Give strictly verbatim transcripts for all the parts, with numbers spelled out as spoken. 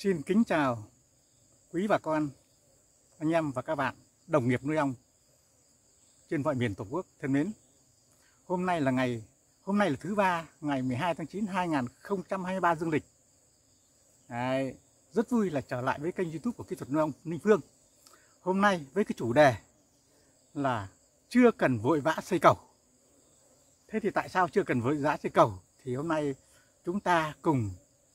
Xin kính chào quý bà con, anh em và các bạn đồng nghiệp nuôi ong trên mọi miền Tổ quốc thân mến. Hôm nay là ngày hôm nay là thứ ba, ngày mười hai tháng chín năm hai nghìn không trăm hai mươi ba dương lịch. Đấy, rất vui là trở lại với kênh YouTube của Kỹ thuật nuôi ong Ninh Phương. Hôm nay với cái chủ đề là chưa cần vội vã xây cầu. Thế thì tại sao chưa cần vội vã xây cầu? Thì hôm nay chúng ta cùng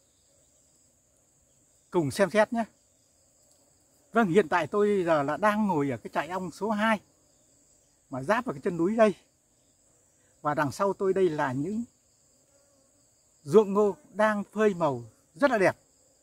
cùng xem xét nhé. Vâng, hiện tại tôi giờ là đang ngồi ở cái trại ong số hai mà giáp vào cái chân núi đây. Và đằng sau tôi đây là những ruộng ngô đang phơi màu rất là đẹp.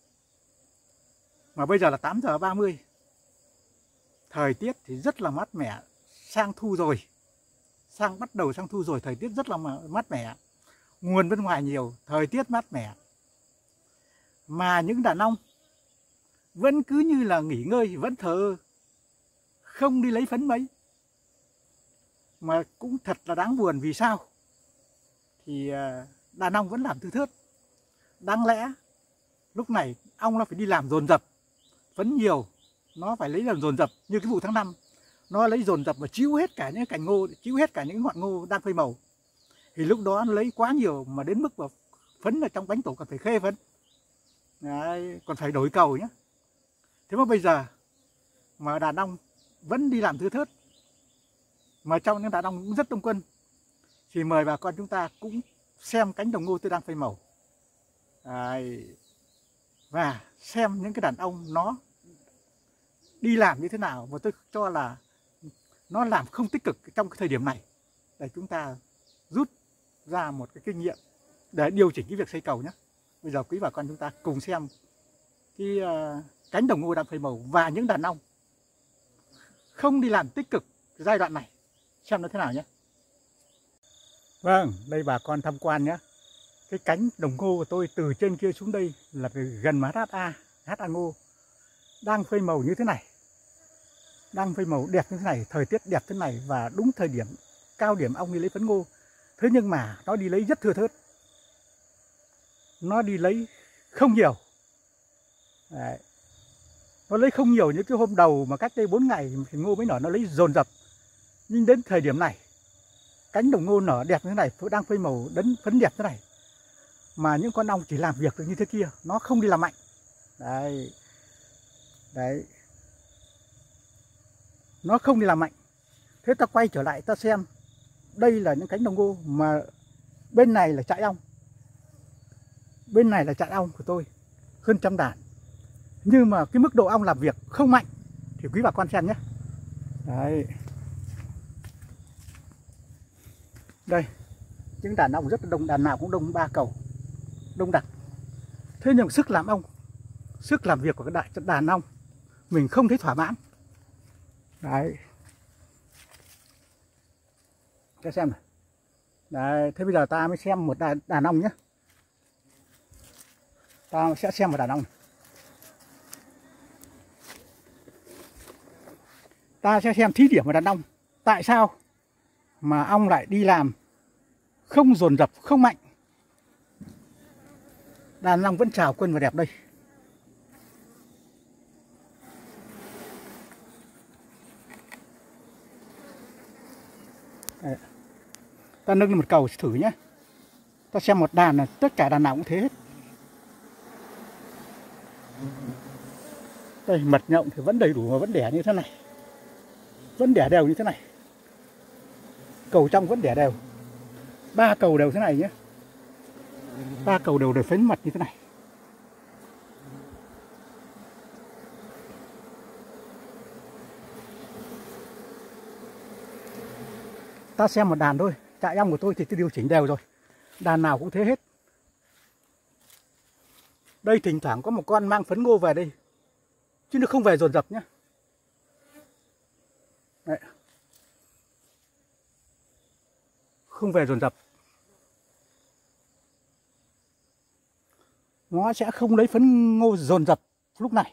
Mà bây giờ là tám giờ ba mươi. Thời tiết thì rất là mát mẻ, sang thu rồi. Sang bắt đầu sang thu rồi, thời tiết rất là mát mẻ. Nguồn bên ngoài nhiều, thời tiết mát mẻ. Mà những đàn ong vẫn cứ như là nghỉ ngơi, vẫn thờ không đi lấy phấn mấy. Mà cũng thật là đáng buồn. Vì sao? Thì đàn ong vẫn làm thưa thớt. Đáng lẽ lúc này ong nó phải đi làm dồn dập, phấn nhiều, nó phải lấy làm dồn dập. Như cái vụ tháng năm, nó lấy dồn dập và chiếu hết cả những cành ngô, chiếu hết cả những ngọn ngô đang phơi màu. Thì lúc đó nó lấy quá nhiều, mà đến mức mà phấn ở trong bánh tổ còn phải khê phấn. Đấy, còn phải đổi cầu nhé. Thế mà bây giờ mà đàn ong vẫn đi làm thưa thớt, mà trong những đàn ong cũng rất đông quân, thì mời bà con chúng ta cũng xem cánh đồng ngô tôi đang phơi màu. Đấy, và xem những cái đàn ong nó đi làm như thế nào. Và tôi cho là nó làm không tích cực trong cái thời điểm này, để chúng ta rút ra một cái kinh nghiệm để điều chỉnh cái việc xây cầu nhé. Bây giờ quý bà con chúng ta cùng xem cái uh, cánh đồng ngô đang phơi màu và những đàn ong không đi làm tích cực giai đoạn này, xem nó thế nào nhé. Vâng, đây bà con tham quan nhé. Cái cánh đồng ngô của tôi từ trên kia xuống đây là gần mà hát a, hát a ngô đang phơi màu như thế này. Đang phơi màu đẹp như thế này, thời tiết đẹp thế này và đúng thời điểm cao điểm ong đi lấy phấn ngô. Thế nhưng mà nó đi lấy rất thưa thớt. Nó đi lấy không nhiều. Đấy. Nó lấy không nhiều những cái hôm đầu mà cách đây bốn ngày thì ngô mới nở, nó lấy dồn dập. Nhưng đến thời điểm này, cánh đồng ngô nở đẹp như thế này, đang phơi màu đến phấn đẹp thế này, mà những con ong chỉ làm việc được như thế kia, nó không đi làm mạnh. Đấy. Đấy. Nó không đi làm mạnh. Thế ta quay trở lại ta xem. Đây là những cánh đồng ngô mà bên này là trại ong. Bên này là trại ong của tôi, hơn trăm đàn. Nhưng mà cái mức độ ong làm việc không mạnh. Thì quý bà con xem nhé. Đấy. Đây, những đàn ong rất là đông, đàn nào cũng đông ba cầu, đông đặc. Thế nhưng sức làm ong, sức làm việc của cái đại đàn ong mình không thấy thỏa mãn. Đấy. Cho xem này. Đấy, thế bây giờ ta mới xem một đàn, đàn ong nhé. Ta sẽ xem một đàn ong này. Ta sẽ xem thí điểm một đàn ong. Tại sao mà ong lại đi làm không dồn dập, không mạnh. Đàn ong vẫn trào quân và đẹp đây. Đấy. Ta nâng lên một cầu thử nhé. Ta xem một đàn này, tất cả đàn nào cũng thế hết. Đây, mật nhộng thì vẫn đầy đủ mà vẫn đẻ như thế này. Vẫn đẻ đều như thế này. Cầu trong vẫn đẻ đều. Ba cầu đều thế này nhé. Ba cầu đều đều phấn mật như thế này. Ta xem một đàn thôi. Trại ong của tôi thì tôi điều chỉnh đều rồi. Đàn nào cũng thế hết. Đây thỉnh thoảng có một con mang phấn ngô về đây, chứ nó không về dồn dập nhé. Đấy. Không về dồn dập. Nó sẽ không lấy phấn ngô dồn dập lúc này.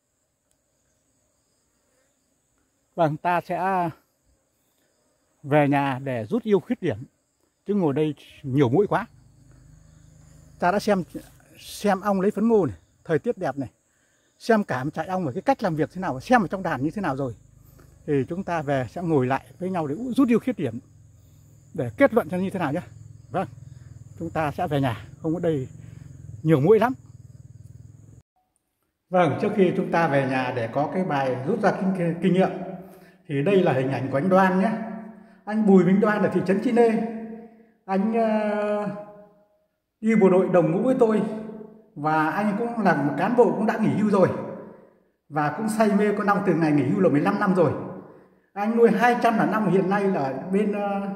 Vâng, ta sẽ về nhà để rút ưu khuyết điểm, chứ ngồi đây nhiều mũi quá. Ta đã xem xem ong lấy phấn ngô này, thời tiết đẹp này, xem cảm chạy ong và cái cách làm việc thế nào, xem ở trong đàn như thế nào rồi, thì chúng ta về sẽ ngồi lại với nhau để rút ưu khuyết điểm để kết luận cho như thế nào nhé. Vâng, chúng ta sẽ về nhà, không có đây nhiều muỗi lắm. Vâng, trước khi chúng ta về nhà để có cái bài rút ra kinh, kinh nghiệm, thì đây là hình ảnh của anh Đoan nhé. Anh Bùi Minh Đoan ở thị trấn Chi Nê. Anh uh, đi bộ đội đồng ngũ với tôi, và anh cũng là một cán bộ cũng đã nghỉ hưu rồi, và cũng say mê con ong từ ngày nghỉ hưu là mười lăm năm rồi. Anh nuôi hai trăm là năm, hiện nay là bên uh,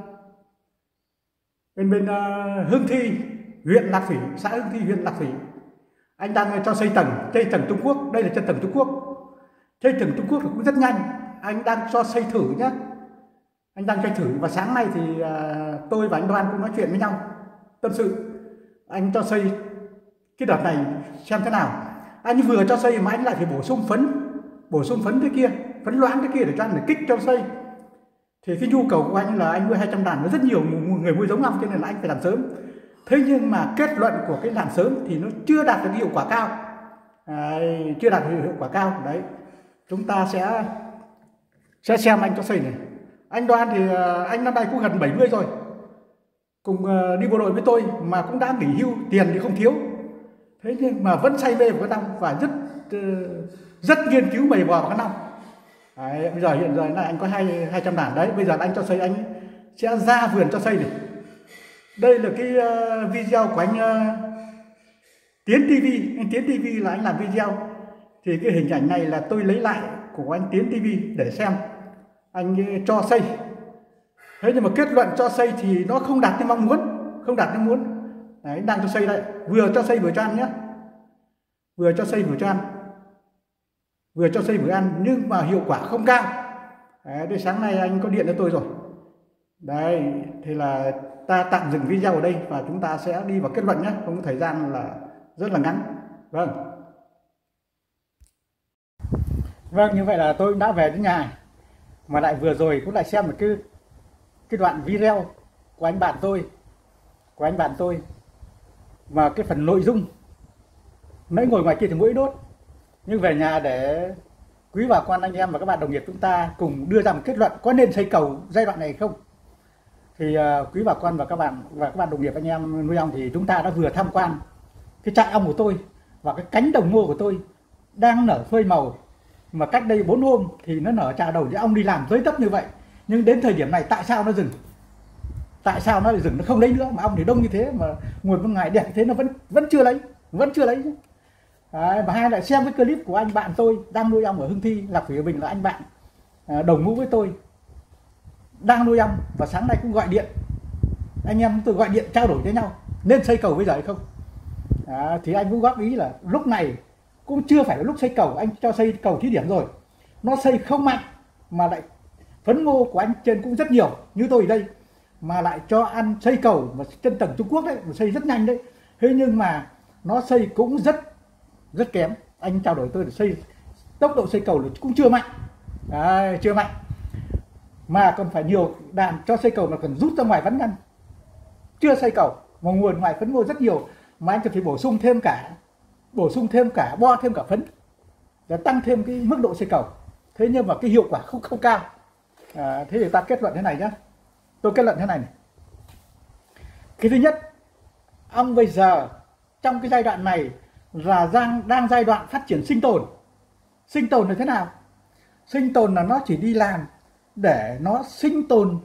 bên bên uh, Hương Thi, huyện Lạc Thủy, xã Hương Thi, huyện Lạc Thủy. Anh đang cho xây tầng, xây tầng Trung Quốc. Đây là chân tầng Trung Quốc. Xây tầng Trung Quốc thì cũng rất nhanh. Anh đang cho xây thử nhé. Anh đang xây thử, và sáng nay thì uh, tôi và anh Đoan cũng nói chuyện với nhau, tâm sự. Anh cho xây cái đợt này xem thế nào. Anh vừa cho xây mà anh lại phải bổ sung phấn, bổ sung phấn thế kia, phấn loãng thế kia để cho anh để kích cho xây. Thì cái nhu cầu của anh là anh nuôi hai trăm đàn, nó rất nhiều người mua giống ong, cho nên là anh phải làm sớm. Thế nhưng mà kết luận của cái làm sớm thì nó chưa đạt được hiệu quả cao, à, chưa đạt được hiệu quả cao. Đấy, chúng ta sẽ sẽ xem anh cho xây này. Anh Đoan thì anh năm nay cũng gần bảy mươi rồi, cùng đi bộ đội với tôi, mà cũng đã nghỉ hưu, tiền thì không thiếu. Thế nhưng mà vẫn say mê với con ong và rất rất nghiên cứu mày mò vào con ong. Đấy, bây giờ hiện giờ là anh có hai hai trăm đàn đấy. Bây giờ anh cho xây, anh sẽ ra vườn cho xây này. Đây là cái uh, video của anh uh, Tiến ti vi. Anh Tiến ti vi là anh làm video. Thì cái hình ảnh này là tôi lấy lại của anh Tiến ti vi để xem. Anh uh, cho xây. Thế nhưng mà kết luận cho xây thì nó không đạt như mong muốn, không đạt như muốn. Đấy, đang cho xây đây, vừa cho xây vừa cho ăn nhé, vừa cho xây vừa cho ăn, vừa cho xây vừa ăn, nhưng mà hiệu quả không cao. Đấy, đây sáng nay anh có điện cho tôi rồi. Đây, thì là ta tạm dừng video ở đây và chúng ta sẽ đi vào kết luận nhé, không có thời gian là rất là ngắn. Vâng, vâng như vậy là tôi đã về đến nhà, mà lại vừa rồi cũng lại xem một cái cái đoạn video của anh bạn tôi, của anh bạn tôi. Và cái phần nội dung nãy ngồi ngoài kia thì mũi đốt, nhưng về nhà để quý bà con anh em và các bạn đồng nghiệp chúng ta cùng đưa ra một kết luận có nên xây cầu giai đoạn này không. Thì uh, quý bà con và các bạn và các bạn đồng nghiệp anh em nuôi ong, thì chúng ta đã vừa tham quan cái trại ong của tôi và cái cánh đồng ngô của tôi đang nở phơi màu, mà cách đây bốn hôm thì nó nở trà đầu để ong đi làm tới tấp như vậy. Nhưng đến thời điểm này tại sao nó dừng? Tại sao nó lại dừng, nó không lấy nữa, mà ong thì đông như thế, mà nguồn bên ngoài đẹp như thế nó vẫn vẫn chưa lấy, vẫn chưa lấy. Đấy, và hai lại xem cái clip của anh bạn tôi đang nuôi ong ở Hưng Thi, Lạc Thủy ở Bình, là anh bạn à, đồng ngũ với tôi đang nuôi ong, và sáng nay cũng gọi điện, anh em tôi gọi điện trao đổi với nhau nên xây cầu bây giờ hay không. À, thì anh cũng góp ý là lúc này cũng chưa phải là lúc xây cầu, anh cho xây cầu thí điểm rồi, nó xây không mạnh, mà lại phấn ngô của anh trên cũng rất nhiều như tôi ở đây, mà lại cho ăn xây cầu mà chân tầng Trung Quốc đấy, mà xây rất nhanh đấy. Thế nhưng mà nó xây cũng rất rất kém. Anh trao đổi tôi để xây tốc độ xây cầu là cũng chưa mạnh, đấy, chưa mạnh, mà còn phải nhiều đàn cho xây cầu mà cần rút ra ngoài vắn ngăn, chưa xây cầu mà nguồn ngoài phấn ngô rất nhiều, mà anh cần phải bổ sung thêm cả bổ sung thêm cả bo thêm cả phấn để tăng thêm cái mức độ xây cầu. Thế nhưng mà cái hiệu quả không không cao. À, thế thì ta kết luận thế này nhé. Tôi kết luận thế này này. Cái thứ nhất, ong bây giờ trong cái giai đoạn này là đang, đang giai đoạn phát triển sinh tồn. Sinh tồn là thế nào? Sinh tồn là nó chỉ đi làm để nó sinh tồn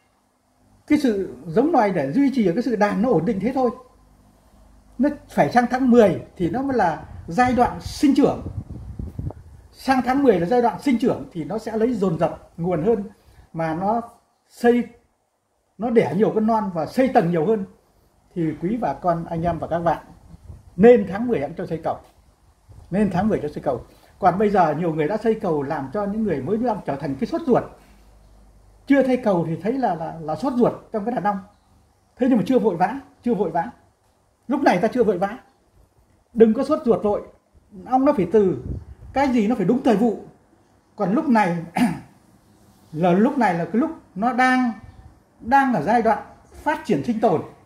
cái sự giống loài, để duy trì cái sự đàn nó ổn định thế thôi. Nó phải sang tháng mười thì nó mới là giai đoạn sinh trưởng. Sang tháng mười là giai đoạn sinh trưởng thì nó sẽ lấy dồn dập nguồn hơn, mà nó xây, nó đẻ nhiều con non và xây tầng nhiều hơn. Thì quý bà con anh em và các bạn nên tháng mười anh cho xây cầu, nên tháng mười cho xây cầu. Còn bây giờ nhiều người đã xây cầu làm cho những người mới nuôi ong trở thành cái sốt ruột. Chưa xây cầu thì thấy là là, là sốt ruột trong cái đàn ong. Thế nhưng mà chưa vội vã, chưa vội vã. Lúc này ta chưa vội vã. Đừng có sốt ruột vội. Ong nó phải từ cái gì nó phải đúng thời vụ. Còn lúc này là lúc này là cái lúc nó đang đang ở giai đoạn phát triển sinh tồn.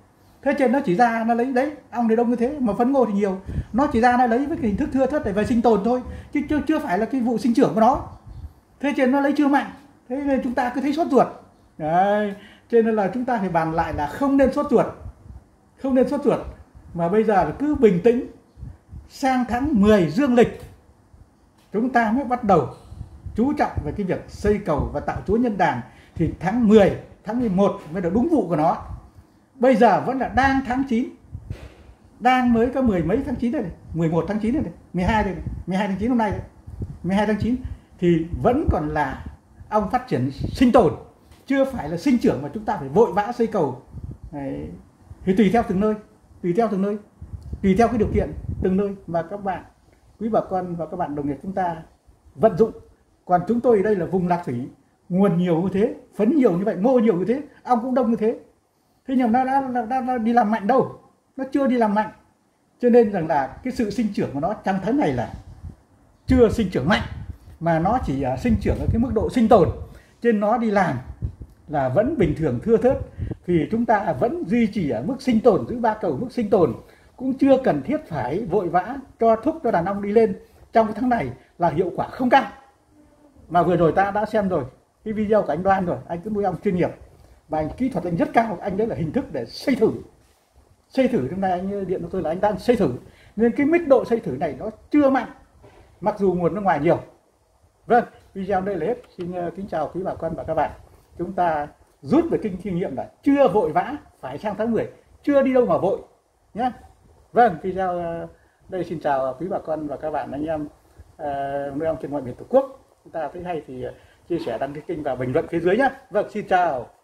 Thế trên nó chỉ ra nó lấy đấy, ong thì đông như thế mà phấn ngô thì nhiều, nó chỉ ra nó lấy với cái hình thức thưa thớt để về sinh tồn thôi, chứ chưa chưa phải là cái vụ sinh trưởng của nó. Thế trên nó lấy chưa mạnh, thế nên chúng ta cứ thấy sốt ruột. Đấy, cho nên là chúng ta phải bàn lại là không nên sốt ruột, không nên sốt ruột, mà bây giờ là cứ bình tĩnh. Sang tháng mười dương lịch chúng ta mới bắt đầu chú trọng về cái việc xây cầu và tạo chúa nhân đàn, thì tháng mười, tháng mười một mới được đúng vụ của nó. Bây giờ vẫn là đang tháng chín, đang mới có mười mấy tháng chín đây này, mười một tháng chín đây này, mười hai đây này, mười hai tháng chín hôm nay đây. mười hai tháng chín thì vẫn còn là ong phát triển sinh tồn, chưa phải là sinh trưởng mà chúng ta phải vội vã xây cầu. Đấy. Thì tùy theo từng nơi, tùy theo từng nơi, tùy theo cái điều kiện từng nơi mà các bạn, quý bà con và các bạn đồng nghiệp chúng ta vận dụng. Còn chúng tôi ở đây là vùng Lạc Thủy, nguồn nhiều như thế, phấn nhiều như vậy, ngô nhiều như thế, ong cũng đông như thế. Thế nhưng nó đã, đã, đã, đã đi làm mạnh đâu, nó chưa đi làm mạnh. Cho nên rằng là cái sự sinh trưởng của nó trong tháng này là chưa sinh trưởng mạnh, mà nó chỉ uh, sinh trưởng ở cái mức độ sinh tồn. Trên nó đi làm là vẫn bình thường thưa thớt, vì chúng ta vẫn duy trì ở mức sinh tồn, giữ ba cầu mức sinh tồn, cũng chưa cần thiết phải vội vã cho thúc cho đàn ong đi lên trong cái tháng này là hiệu quả không cao. Mà vừa rồi ta đã xem rồi cái video của anh Đoan rồi, anh cứ nuôi ong chuyên nghiệp và anh kỹ thuật anh rất cao, anh đấy là hình thức để xây thử. Xây thử hôm nay anh điện cho tôi là anh đang xây thử, nên cái mức độ xây thử này nó chưa mạnh, mặc dù nguồn nước ngoài nhiều. Vâng, video đây là hết. Xin kính chào quý bà con và các bạn. Chúng ta rút về kinh kinh nghiệm là chưa vội vã phải sang tháng mười, chưa đi đâu mà vội nhé. Vâng, video đây xin chào quý bà con và các bạn anh em uh, nuôi ong trên mọi miền Tổ quốc. Chúng ta thấy hay thì chia sẻ đăng ký kênh và bình luận phía dưới nhé. Vâng, xin chào.